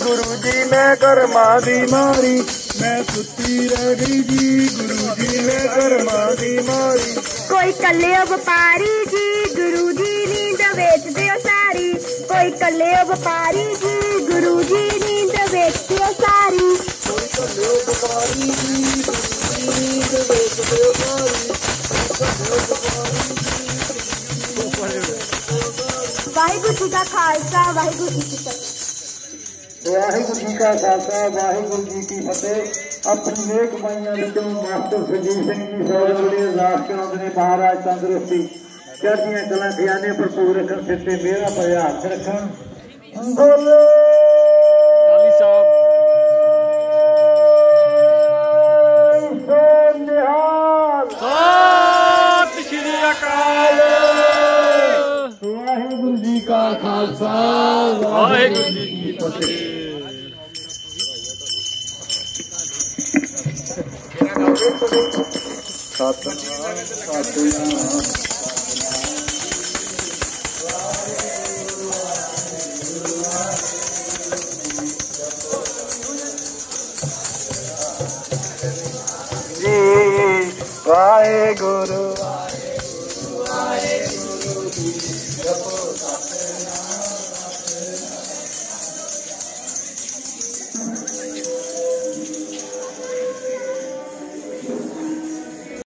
गुरु जी मैं कर्मा दी मारी, मैं सुती रह गई जी गुरु जी मैं कर्मा दी मारी। कोई कले व्यापारी जी गुरु जी नींद बेच दियो सारी, कोई कले व्यापारी जी गुरु जी नींद बेच दियो सारी, कोई कले व्यापारी जी गुरु जी नींद बेच दियो सारी। वाहिगुरु जी का खालसा वाहिगुरु जी की फतेह। वाहिगुरु जी का खालसा वाहिगुरु जी की फतेह। अपनी नेक माइया विचों मास्टर सुरजीत सिंह जी सौरे बड़े अरदास कराउंदे ने महाराज तंदुरुस्ती चढ़दियां कलां खजाने भरपूर रखन, सिर ते मेरा भरिया हथ रखन। बोले काली साहब सत श्री अकाल। वाहिगुरु जी का खालसा वाहिगुरु जी की फतेह। जी वाहिगुरु